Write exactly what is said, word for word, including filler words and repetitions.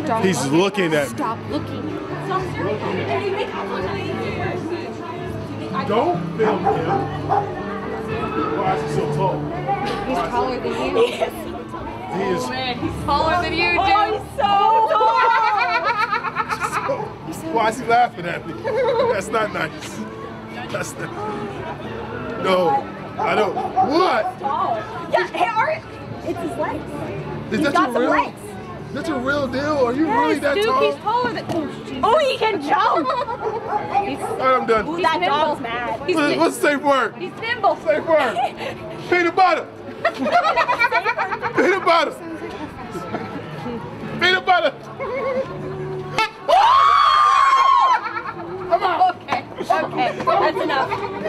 Stop He's looking at me. Stop looking. Don't film him. Why is he so tall? He's taller than you. He is. Oh man, he's taller than you, dude. Oh, he's so tall. So, why is he laughing at me? That's not nice. That's not. No, I don't. What? Tall. Yeah, hey, Art. It's his legs. Is He's that got your some real? legs. That's a real deal? Are you Yes, really that dude, tall? he's taller than. Oh, Jesus. Oh, he can jump. He's, All right, I'm done. Ooh, He's that nimble. dog's mad. He's, What's, nim- what's the safe word? he's nimble. Safe word. Peanut butter. Peanut butter. Peanut butter. Okay, okay, that's enough.